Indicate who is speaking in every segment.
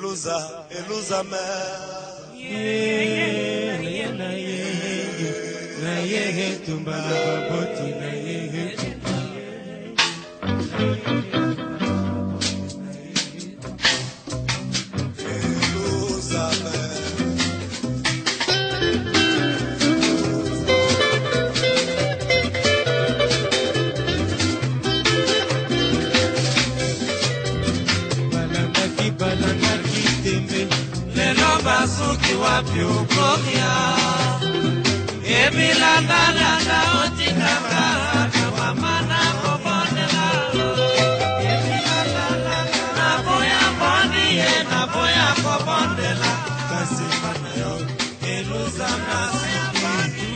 Speaker 1: Eluza
Speaker 2: Suki wapi ukokia Ebilanda landa otikaka Kawamana kobondela Ebilanda landa Naboya bondiye naboya kobondela Kasifana yo Eluza nasuki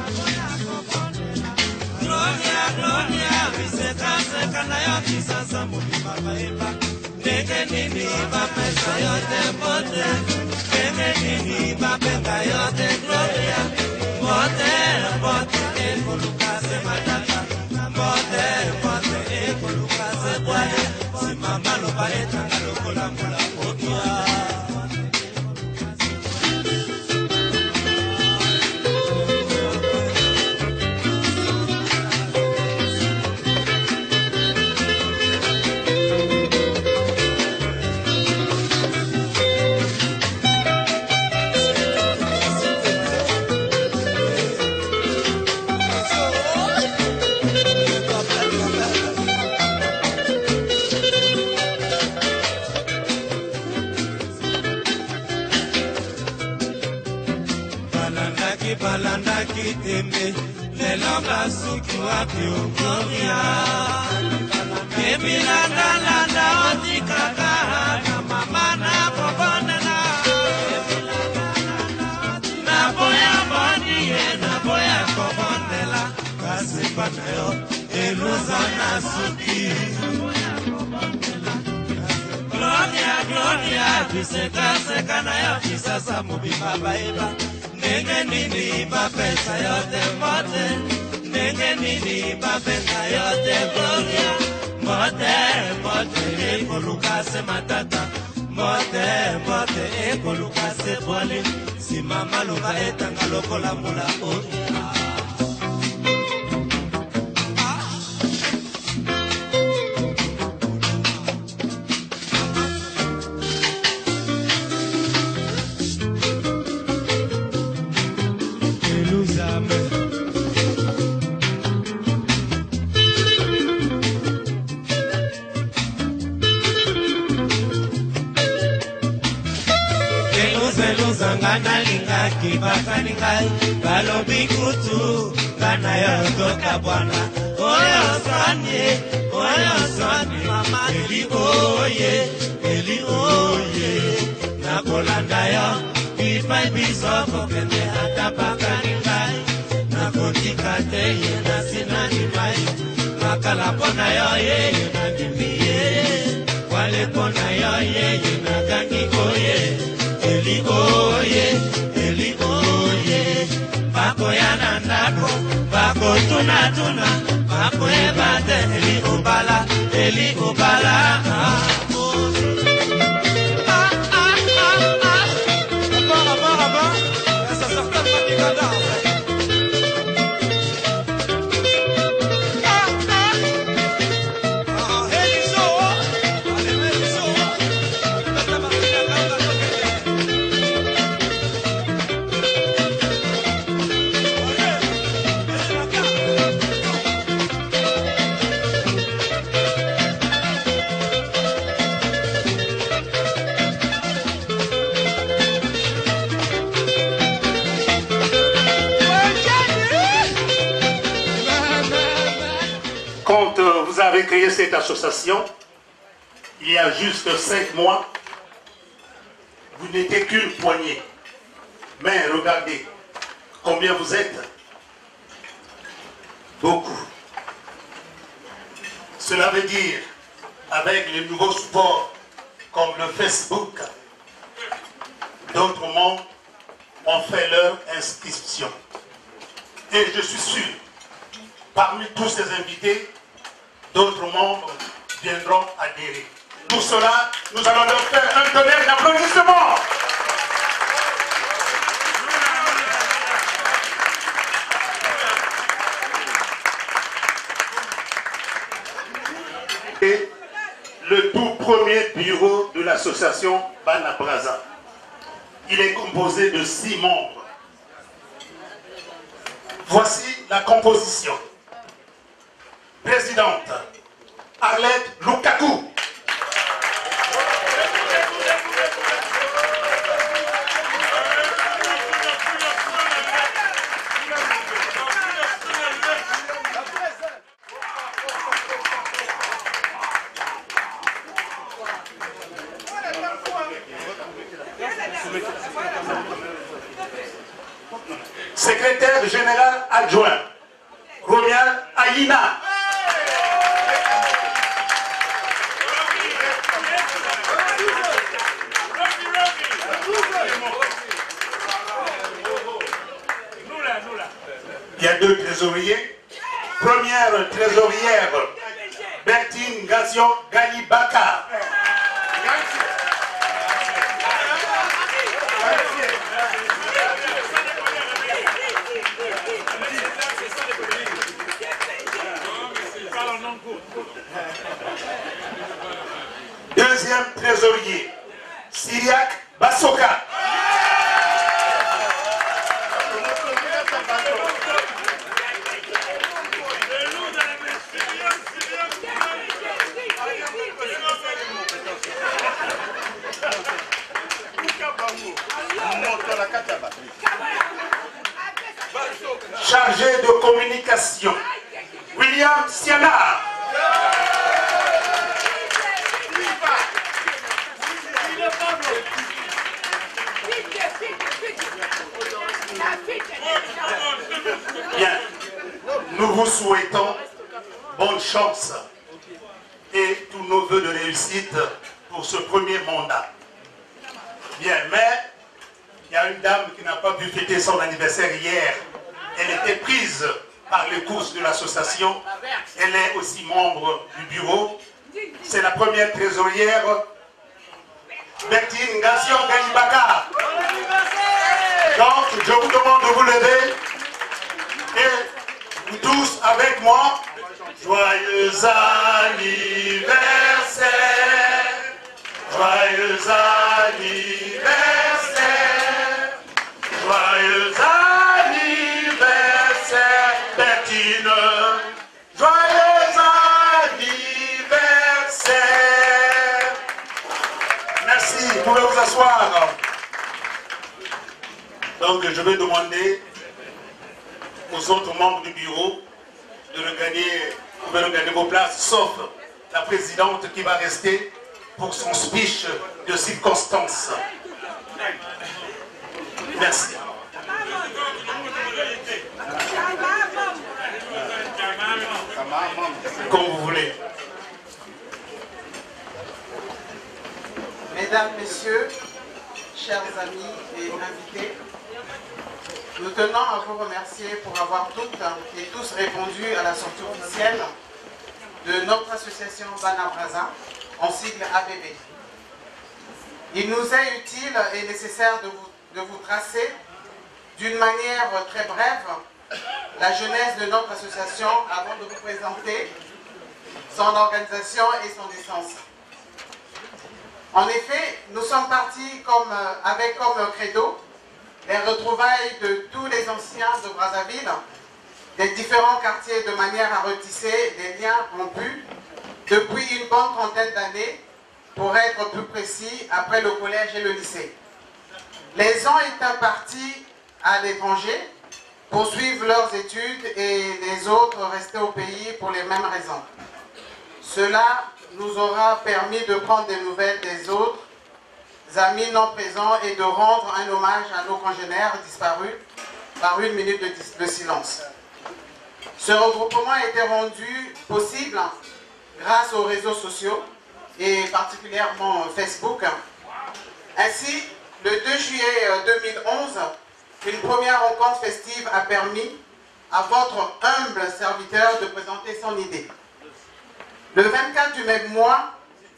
Speaker 2: Gloria, gloria Viseka seka na yo Kisasa mubi baba eba Nege nini bapesa yo tembote Nini bapenda yo de gloria Mote, mote, ekoluka se matata Mote, mote, ekoluka se boye Si mama lo baeta na lokola mula okia Balandaki tembe Lelo basuki wapi ukoria Ebilanda landa otikaka Mama na kobondela Naboya bondiye naboya kobondela Kasipana yo Eluza nasuki Gloria, gloria Viseka seka na yo Kisasa mubi baba eba Nenge nini bapesa yote mote Nenge nini bapesa yote gloria Mote, mote, ekoluka se matata Mote, mote, ekoluka se bwali Si mama luka etanga lokola mula okia Ngana linga kibakani ngai Balobi kutu Ngana yotoka bwana Oyo swani Mama eli oye Nakolanda yo Ipai bisoko kende hata bakani ngai Nakotika teye nasinani mai Makala pona yo yeye nandimiye Wale pona yo yeye nagangi oye Eli oye Bako ya nandako Bako tuna Bako ebate Eli obala Ça sortait pas du radar
Speaker 3: Vous avez créé cette association il y a juste 5 mois. Vous n'étiez qu'une poignée. Mais regardez combien vous êtes. Beaucoup. Cela veut dire, avec les nouveaux supports comme le Facebook, d'autres membres ont fait leur inscription. Et je suis sûr, parmi tous ces invités, d'autres membres viendront adhérer. Pour cela, nous allons leur faire un tonnerre d'applaudissements. Et le tout premier bureau de l'association Bana Braza. Il est composé de 6 membres. Voici la composition. Présidente, Arlette Lukaku. Secrétaire général adjoint, Romial Aïna. Il y a 2 trésoriers. Première trésorière, Bertine Gazion Galibaka. Deuxième trésorier, Syriac Bassoka. Chargé de communication, William Siana. Bien, nous vous souhaitons bonne chance et tous nos voeux de réussite pour ce premier mandat. Bien, mais il y a une dame qui n'a pas pu fêter son anniversaire hier. Elle était prise par les courses de l'association. Elle est aussi membre du bureau. C'est la première trésorière, Bertine Gazion Galibaka. Donc, je vous demande de vous lever et vous tous avec moi. Joyeux anniversaire, joyeux anniversaire, joyeux anniversaire, Bertine, joyeux anniversaire. Merci, vous pouvez vous asseoir. Donc je vais demander aux autres membres du bureau de regagner vos places, sauf la présidente qui va rester pour son speech de circonstance. Merci. Comme vous voulez.
Speaker 1: Mesdames, Messieurs, chers amis et invités, nous tenons à vous remercier pour avoir toutes et tous répondu à la sortie officielle de notre association Bana Braza, en sigle ABB. Il nous est utile et nécessaire de vous tracer d'une manière très brève la genèse de notre association avant de vous présenter son organisation et son essence. En effet, nous sommes partis avec comme credo les retrouvailles de tous les anciens de Brazzaville, des différents quartiers, de manière à retisser des liens rompus depuis une bonne trentaine d'années, pour être plus précis, après le collège et le lycée. Les uns étant partis à l'étranger, poursuivre leurs études, et les autres rester au pays pour les mêmes raisons. Cela nous aura permis de prendre des nouvelles des autres amis non présents et de rendre un hommage à nos congénères disparus par une minute de silence. Ce regroupement a été rendu possible grâce aux réseaux sociaux et particulièrement Facebook. Ainsi, le 2 juillet 2011, une première rencontre festive a permis à votre humble serviteur de présenter son idée. Le 24 du même mois,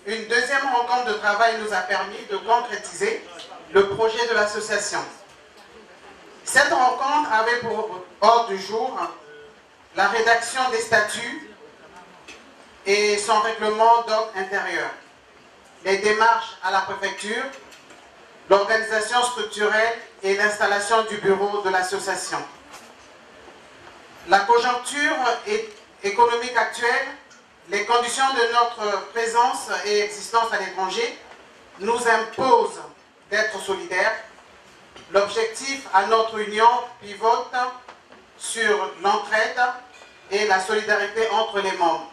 Speaker 1: Une deuxième rencontre de travail nous a permis de concrétiser le projet de l'association. Cette rencontre avait pour ordre du jour la rédaction des statuts et son règlement d'ordre intérieur, les démarches à la préfecture, l'organisation structurelle et l'installation du bureau de l'association. La conjoncture économique actuelle, les conditions de notre présence et existence à l'étranger nous imposent d'être solidaires. L'objectif à notre union pivote sur l'entraide et la solidarité entre les membres.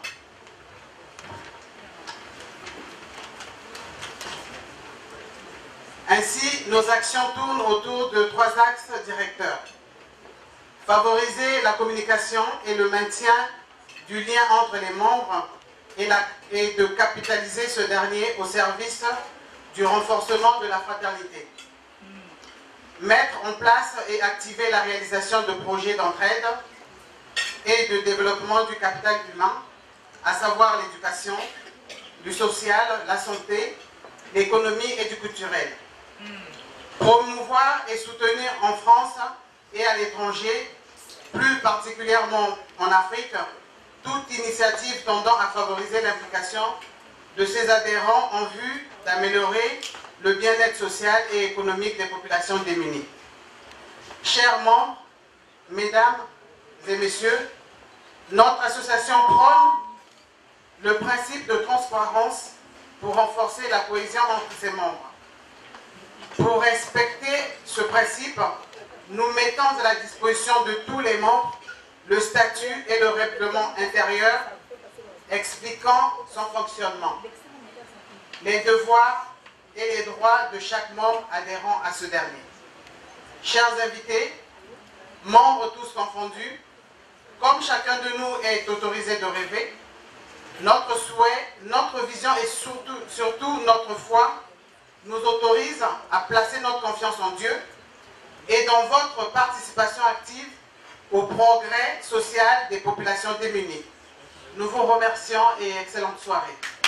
Speaker 1: Ainsi, nos actions tournent autour de 3 axes directeurs. Favoriser la communication et le maintien du lien entre les membres et de capitaliser ce dernier au service du renforcement de la fraternité. Mettre en place et activer la réalisation de projets d'entraide et de développement du capital humain, à savoir l'éducation, du social, la santé, l'économie et du culturel. Promouvoir et soutenir en France et à l'étranger, plus particulièrement en Afrique, toute initiative tendant à favoriser l'implication de ses adhérents en vue d'améliorer le bien-être social et économique des populations démunies. Chers membres, mesdames et messieurs, notre association prône le principe de transparence pour renforcer la cohésion entre ses membres. Pour respecter ce principe, nous mettons à la disposition de tous les membres le statut et le règlement intérieur expliquant son fonctionnement, les devoirs et les droits de chaque membre adhérent à ce dernier. Chers invités, membres tous confondus, comme chacun de nous est autorisé de rêver, notre souhait, notre vision et surtout notre foi nous autorise à placer notre confiance en Dieu et dans votre participation active au progrès social des populations démunies. Nous vous remercions et excellente soirée.